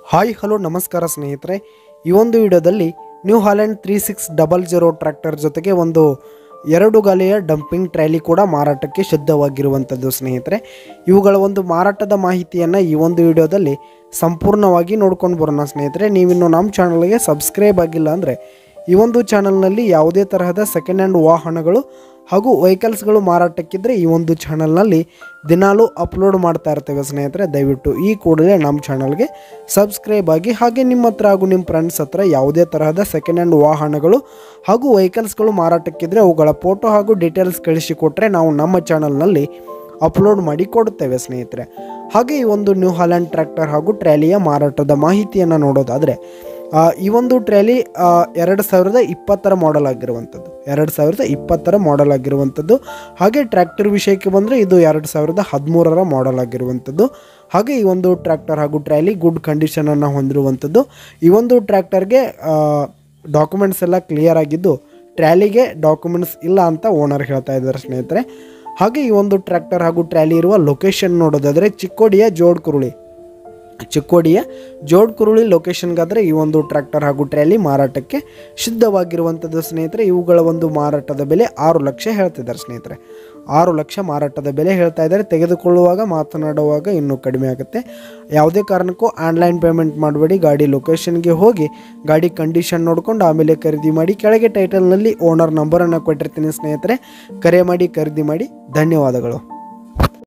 Hi hello ನಮಸ್ಕಾರ ಸ್ನೇಹಿತರೆ, ಈ ಒಂದು ವಿಡಿಯೋದಲ್ಲಿ ನ್ಯೂ ಹಾಲೆಂಡ್ 3600 ಟ್ರ್ಯಾಕ್ಟರ್ ಜೊತೆಗೆ ಒಂದು 2 ಗಾಲಿಯ ಡಂಪಿಂಗ್ ಟ್ರಾಲಿ ಕೂಡ ಮಾರಾಟಕ್ಕೆ ಸಿದ್ಧವಾಗಿರುವಂಥದ್ದು ಸ್ನೇಹಿತರೆ. ಇವುಗಳ ಒಂದು ಮಾರಾಟದ ಮಾಹಿತಿಯನ್ನು ಈ ಒಂದು ವಿಡಿಯೋದಲ್ಲಿ ಸಂಪೂರ್ಣವಾಗಿ ನೋಡ್ಕೊಂಡು ಬರೋಣ ಸ್ನೇಹಿತರೆ. ನೀವಿನ್ನು ನಮ್ಮ ಚಾನಲ್ಗೆ ಸಬ್ಸ್ಕ್ರೈಬ್ ಆಗಿಲ್ಲ ಅಂದರೆ ಈ ಒಂದು ಚಾನಲ್ನಲ್ಲಿ ಯಾವುದೇ ತರಹದ ಸೆಕೆಂಡ್ ಹ್ಯಾಂಡ್ ವಾಹನಗಳು ಹಾಗೂ ವೆಹಿಕಲ್ಸ್ಗಳು ಮಾರಾಟಕ್ಕಿದ್ದರೆ ಈ ಒಂದು ಚಾನಲ್ನಲ್ಲಿ ದಿನಾಲೂ ಅಪ್ಲೋಡ್ ಮಾಡ್ತಾ ಇರ್ತೇವೆ ಸ್ನೇಹಿತರೆ. ದಯವಿಟ್ಟು ಈ ಕೂಡಲೇ ನಮ್ಮ ಚಾನಲ್ಗೆ ಸಬ್ಸ್ಕ್ರೈಬ್ ಆಗಿ, ಹಾಗೆ ನಿಮ್ಮ ಹತ್ರ ಹಾಗೂ ನಿಮ್ಮ ಫ್ರೆಂಡ್ಸ್ ಹತ್ರ ಯಾವುದೇ ತರಹದ ಸೆಕೆಂಡ್ ಹ್ಯಾಂಡ್ ವಾಹನಗಳು ಹಾಗೂ ವೆಹಿಕಲ್ಸ್ಗಳು ಮಾರಾಟಕ್ಕಿದ್ದರೆ ಅವುಗಳ ಫೋಟೋ ಹಾಗೂ ಡೀಟೇಲ್ಸ್ ಕಳಿಸಿಕೊಟ್ರೆ ನಾವು ನಮ್ಮ ಚಾನಲ್ನಲ್ಲಿ ಅಪ್ಲೋಡ್ ಮಾಡಿ ಕೊಡುತ್ತೇವೆ ಸ್ನೇಹಿತರೆ. ಹಾಗೆ ಈ ಒಂದು ನ್ಯೂ ಹಾಲೆಂಡ್ ಟ್ರ್ಯಾಕ್ಟರ್ ಹಾಗೂ ಟ್ರ್ಯಾಲಿಯ ಮಾರಾಟದ ಮಾಹಿತಿಯನ್ನು ನೋಡೋದಾದರೆ, ಈ ಒಂದು ಟ್ರ್ಯಾಲಿ 2020 ಮಾಡೆಲ್ ಆಗಿರುವಂಥದ್ದು, 2020 ಮಾಡೆಲ್ ಆಗಿರುವಂಥದ್ದು. ಹಾಗೆ ಟ್ರ್ಯಾಕ್ಟರ್ ವಿಷಯಕ್ಕೆ ಬಂದರೆ ಇದು 2013 ಮಾಡೆಲ್ ಆಗಿರುವಂಥದ್ದು. ಹಾಗೆ ಈ ಒಂದು ಟ್ರ್ಯಾಕ್ಟರ್ ಹಾಗೂ ಟ್ರ್ಯಾಲಿ ಗುಡ್ ಕಂಡೀಷನನ್ನು ಹೊಂದಿರುವಂಥದ್ದು. ಈ ಒಂದು ಟ್ರ್ಯಾಕ್ಟರ್ಗೆ ಡಾಕ್ಯುಮೆಂಟ್ಸ್ ಎಲ್ಲ ಕ್ಲಿಯರ್ ಆಗಿದ್ದು, ಟ್ರ್ಯಾಲಿಗೆ ಡಾಕ್ಯುಮೆಂಟ್ಸ್ ಇಲ್ಲ ಅಂತ ಓನರ್ ಹೇಳ್ತಾ ಇದ್ದಾರೆ ಸ್ನೇಹಿತರೆ. ಹಾಗೆ ಈ ಒಂದು ಟ್ರ್ಯಾಕ್ಟರ್ ಹಾಗೂ ಟ್ರ್ಯಾಲಿ ಇರುವ ಲೊಕೇಶನ್ ನೋಡೋದಾದರೆ ಚಿಕ್ಕೋಡಿಯ ಜೋಡ್ಕುರುಳಿ ಲೊಕೇಶನ್ಗಾದರೆ ಈ ಒಂದು ಟ್ರ್ಯಾಕ್ಟರ್ ಹಾಗೂ ಟ್ರ್ಯಾಲಿ ಮಾರಾಟಕ್ಕೆ ಸಿದ್ಧವಾಗಿರುವಂಥದ್ದು ಸ್ನೇಹಿತರೆ. ಇವುಗಳ ಒಂದು ಮಾರಾಟದ ಬೆಲೆ 6 ಲಕ್ಷ ಹೇಳ್ತಿದ್ದಾರೆ ಸ್ನೇಹಿತರೆ. 6 ಲಕ್ಷ ಮಾರಾಟದ ಬೆಲೆ ಹೇಳ್ತಾ ಇದ್ದಾರೆ. ತೆಗೆದುಕೊಳ್ಳುವಾಗ ಮಾತನಾಡುವಾಗ ಇನ್ನೂ ಕಡಿಮೆ ಆಗುತ್ತೆ. ಯಾವುದೇ ಕಾರಣಕ್ಕೂ ಆನ್ಲೈನ್ ಪೇಮೆಂಟ್ ಮಾಡಬೇಡಿ. ಗಾಡಿ ಲೊಕೇಶನ್ಗೆ ಹೋಗಿ ಗಾಡಿ ಕಂಡೀಷನ್ ನೋಡಿಕೊಂಡು ಆಮೇಲೆ ಖರೀದಿ ಮಾಡಿ. ಕೆಳಗೆ ಟೈಟಲ್ನಲ್ಲಿ ಓನರ್ ನಂಬರನ್ನು ಕೊಟ್ಟಿರ್ತೀನಿ ಸ್ನೇಹಿತರೆ, ಕರೆ ಮಾಡಿ ಖರೀದಿ ಮಾಡಿ. ಧನ್ಯವಾದಗಳು.